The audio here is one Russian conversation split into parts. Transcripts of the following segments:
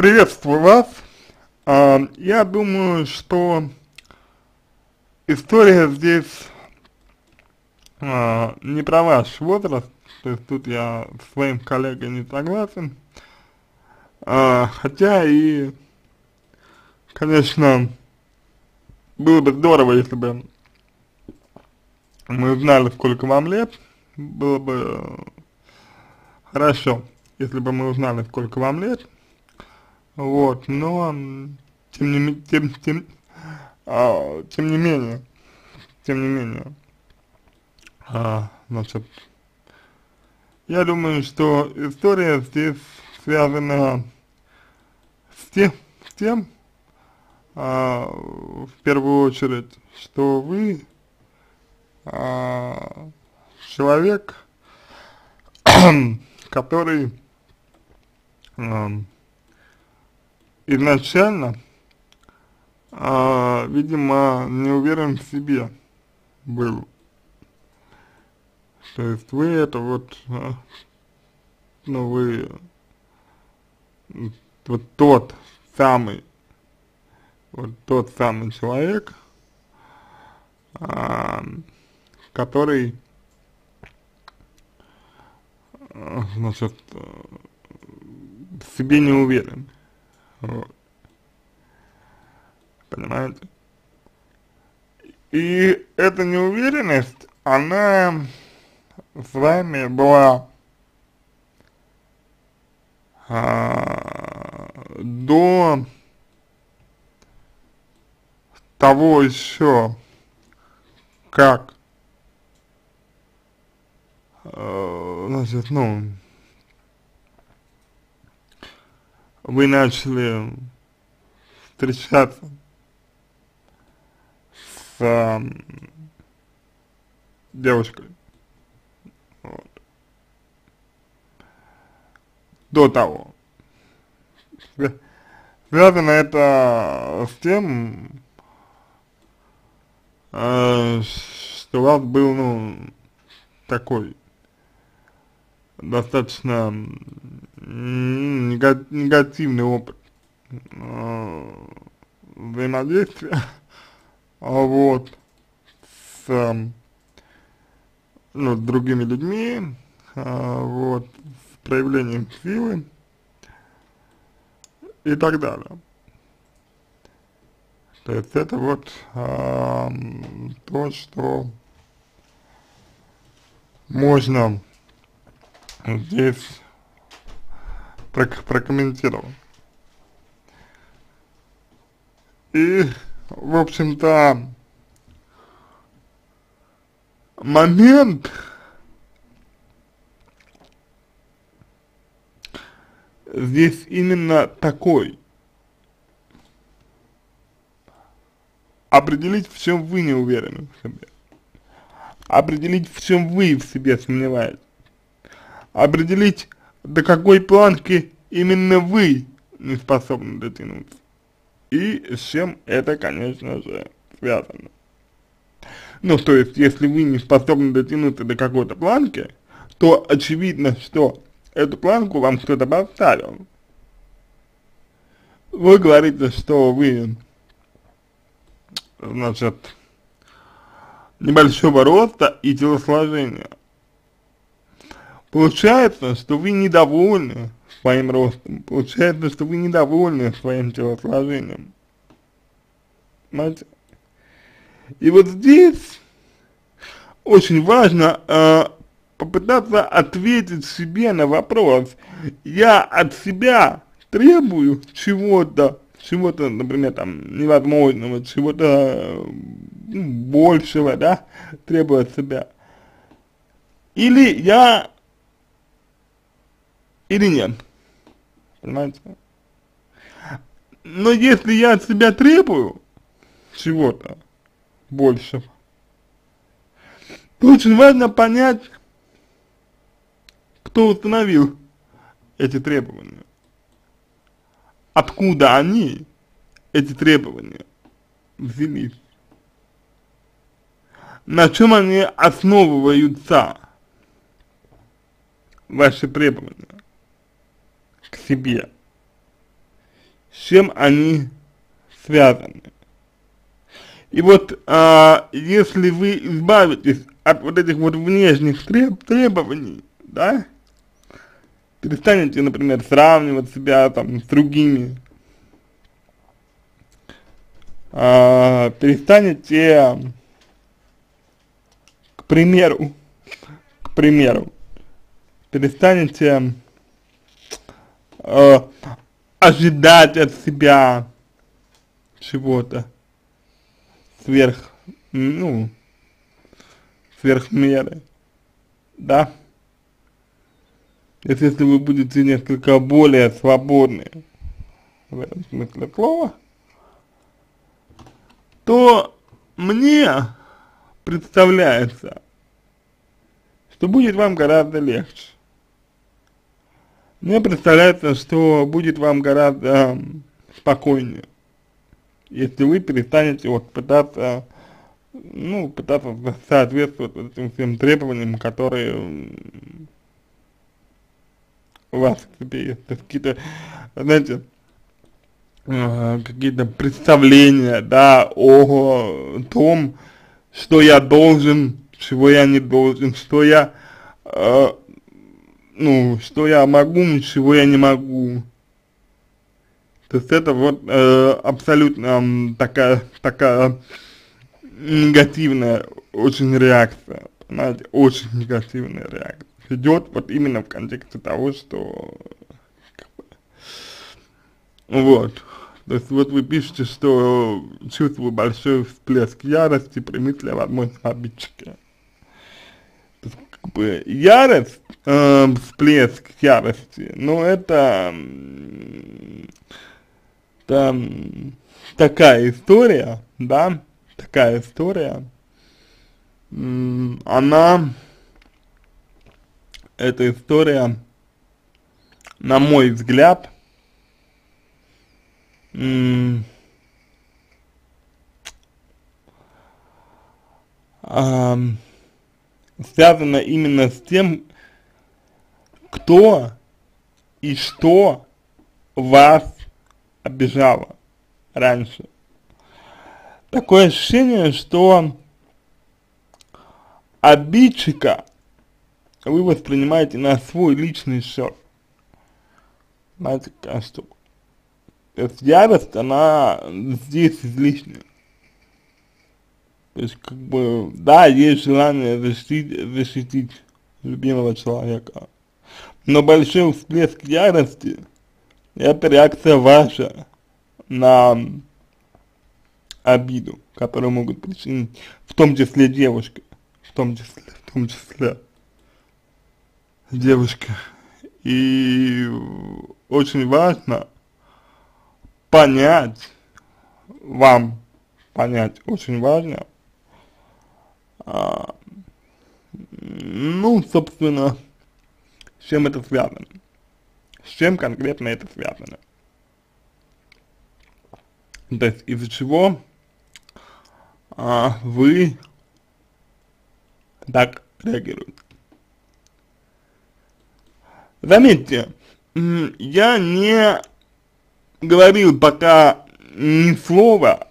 Приветствую вас. Я думаю, что история здесь не про ваш возраст, то есть тут я с своим коллегой не согласен. Хотя и, конечно, было бы здорово, если бы мы узнали, сколько вам лет, было бы хорошо, если бы мы узнали, сколько вам лет, вот, но тем не менее, тем не менее, значит, я думаю, что история здесь связана с тем, в первую очередь, что вы человек, который изначально, видимо, не уверен в себе был. То есть вы это вот, ну вы вот самый, тот самый человек, который, значит, в себе не уверен, вот, понимаете? И эта неуверенность, она с вами была до того еще, как, значит, ну, вы начали встречаться с девушкой, вот, до того. Связано это с тем, что у вас был, ну, такой достаточно негативный опыт взаимодействия, вот, с, ну, с другими людьми, вот, с проявлением силы и так далее. То есть это вот то, что можно здесь прокомментировать. И, в общем-то, момент здесь именно такой. Определить, в чем вы не уверены в себе. Определить, в чем вы в себе сомневаетесь. Определить, до какой планки именно вы не способны дотянуться. И с чем это, конечно же, связано. Ну, то есть, если вы не способны дотянуться до какой-то планки, то очевидно, что эту планку вам кто-то поставил. Вы говорите, что вы, значит, небольшого роста и телосложения. Получается, что вы недовольны своим ростом, получается, что вы недовольны своим телосложением. Понимаете? И вот здесь очень важно попытаться ответить себе на вопрос: я от себя требую чего-то, например, там, невозможного, чего-то большего, да, требую от себя. Или нет, понимаете? Но если я от себя требую чего-то большего, то очень важно понять, кто установил эти требования, откуда они, эти требования, взялись, на чем они основываются, ваши требования к себе. с чем они связаны. И вот, если вы избавитесь от вот этих вот внешних требований, да, перестанете, например, сравнивать себя там с другими, перестанете, к примеру, перестанете ожидать от себя чего-то сверх меры, да, если вы будете несколько более свободны в этом смысле слова, то мне представляется, что будет вам гораздо легче. Мне представляется, что будет вам гораздо спокойнее, если вы перестанете вот пытаться соответствовать вот этим всем требованиям, которые у вас к себе есть. То есть какие-то, знаете, какие-то представления, да, о том, что я должен, чего я не должен, что я могу, чего я не могу. То есть это вот абсолютно такая негативная очень реакция, понимаете, очень негативная реакция. Идет вот именно в контексте того, что вот. То есть вот вы пишете, что чувствую большой всплеск ярости при мысли о возможном обидчике. То есть, как бы, ярость, всплеск ярости, но это такая история, да, эта история, на мой взгляд, связана именно с тем, кто и что вас обижало раньше. Такое ощущение, что обидчика вы воспринимаете на свой личный счет. Знаете, какая штука. То есть ярость, она здесь излишняя. То есть, как бы, да, есть желание защитить любимого человека, но большой всплеск ярости — это реакция ваша на обиду, которую могут причинить, в том числе девушка, в том числе девушка. И очень важно очень важно, собственно, с чем это связано, с чем конкретно это связано. То есть из-за чего вы так реагируете. Заметьте, я не говорил пока ни слова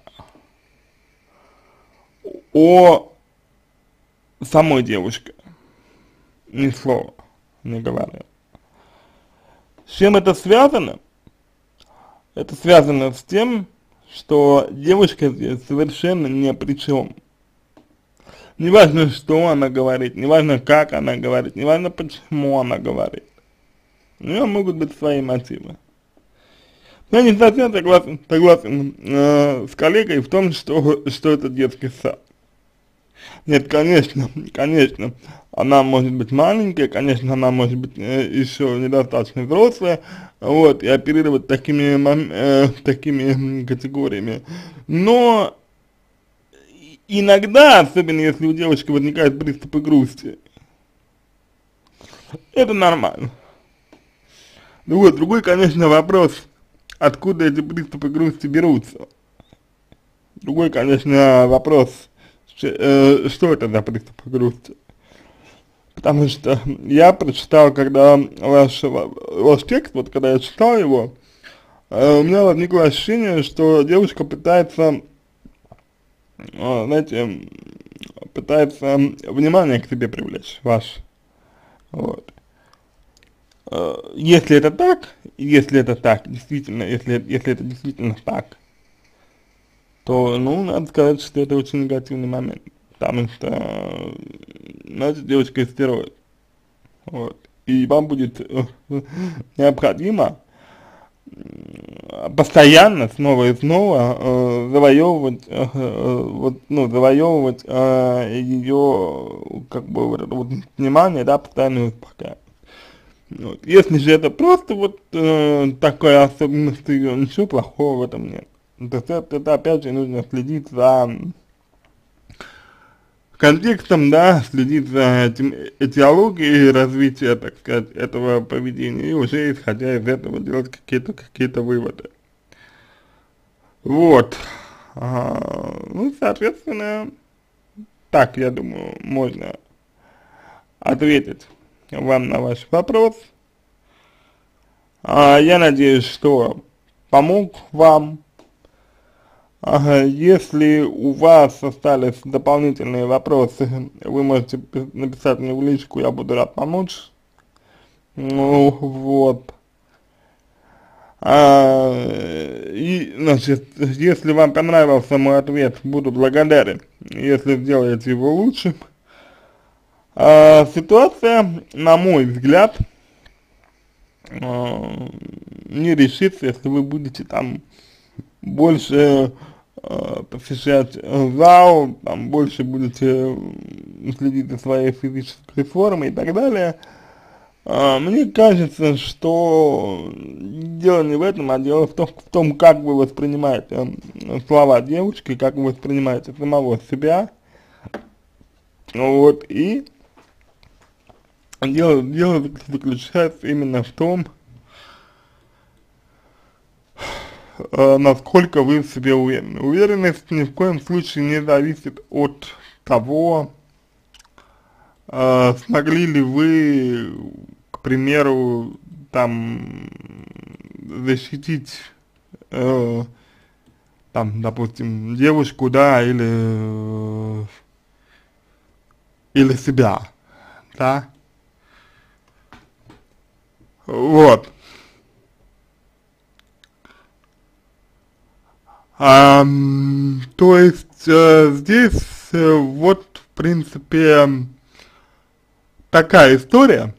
о самой девушке, ни слова не говорил. С чем это связано? Это связано с тем, что девушка здесь совершенно ни при чем. Неважно, что она говорит, неважно, как она говорит, неважно, почему она говорит. У нее могут быть свои мотивы. Я не совсем согласен с коллегой в том, что это детский сад. Нет, конечно, она может быть маленькая, конечно, она может быть еще недостаточно взрослая, вот, и оперировать такими категориями. Но иногда, особенно если у девочки возникают приступы грусти, это нормально. Другой, конечно, вопрос, откуда эти приступы грусти берутся. Другой, конечно, вопрос, что это за приступы грусти. Потому что я прочитал, когда ваш текст, вот когда я читал его, у меня возникло ощущение, что девушка пытается, знаете, пытается внимание к себе привлечь, ваше, вот. Если это так, действительно, если это действительно так, то, ну, надо сказать, что это очень негативный момент, потому что, знаете, девочка истерует, вот, и вам будет необходимо постоянно, снова и снова, завоевывать, вот, ну, завоевывать ее, как бы, вот это вот внимание, да, постоянно успокаивать. Вот. Если же это просто вот такая особенность ее, ничего плохого в этом нет. То есть это опять же нужно следить за контекстом, да, следить за этиологией развития, так сказать, этого поведения, и уже исходя из этого делать какие-то выводы. Вот. Ну, соответственно, так, я думаю, можно ответить вам на ваш вопрос. Я надеюсь, что помог вам. Если у вас остались дополнительные вопросы, вы можете написать мне в личку, я буду рад помочь. Ну, вот. И, значит, если вам понравился мой ответ, буду благодарен, если сделаете его лучшим. Ситуация, на мой взгляд, не решится, если вы будете там больше посещать зал, там больше будете следить за своей физической формой и так далее. Мне кажется, что дело не в этом, а дело в том, как вы воспринимаете слова девушки, как вы воспринимаете самого себя. Вот, и дело заключается именно в том, насколько вы в себе уверены. Уверенность ни в коем случае не зависит от того, смогли ли вы, к примеру, там, защитить, там, допустим, девушку, да, или себя, да, вот. То есть, здесь, вот, в принципе, такая история,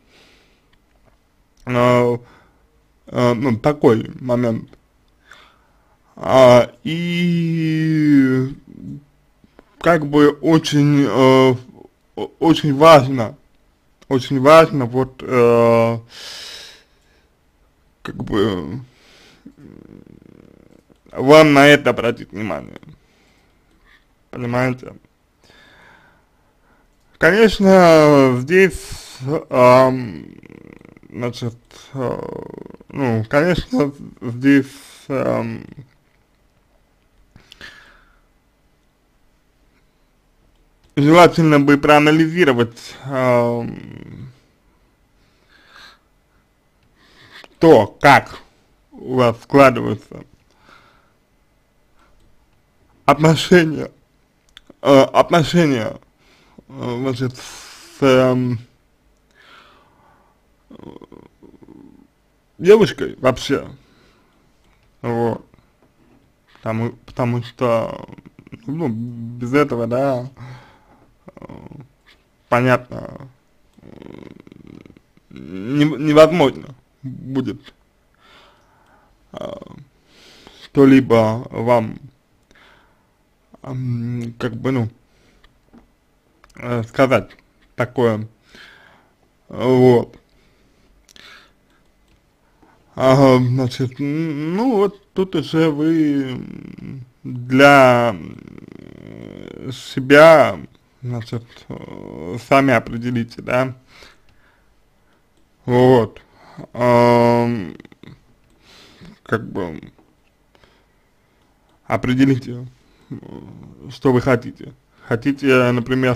ну, такой момент, и как бы очень важно, вот, как бы, вам на это обратить внимание, понимаете? Конечно, здесь, значит, ну, конечно, здесь, желательно бы проанализировать, то, как у вас складываются отношения, значит, с девушкой вообще, вот, потому что, ну, без этого, да, понятно, невозможно будет что-либо вам, как бы, ну, сказать такое, вот. Значит, ну вот тут уже вы для себя, значит, сами определите, да, вот, как бы определите, что вы хотите. Хотите, например,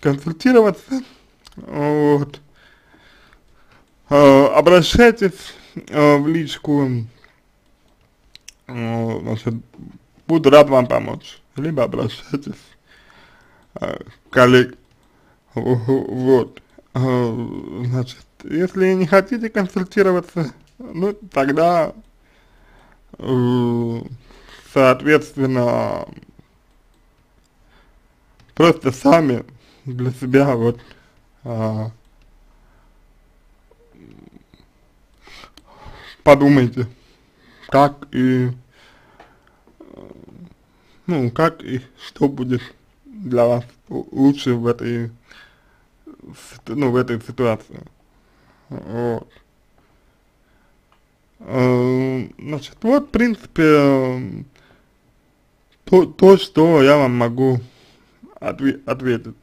проконсультироваться, вот, обращайтесь, в личку, значит, буду рад вам помочь, либо обращайтесь к коллеге, вот, значит, если не хотите консультироваться, ну, тогда, соответственно, просто сами для себя вот подумайте, как и, ну, как и что будет для вас лучше в этой, ну, в этой ситуации. Вот. Значит, вот, в принципе, то, что я вам могу ответить.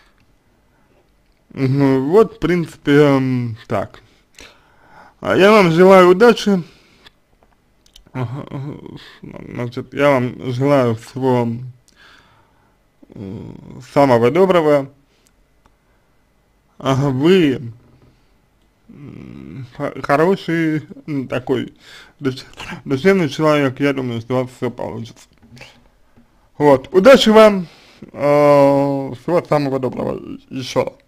Вот, в принципе, так. Я вам желаю удачи. Значит, я вам желаю всего самого доброго. Вы хороший, такой душевный человек, я думаю, что у вас все получится. Вот, удачи вам, всего самого доброго еще раз.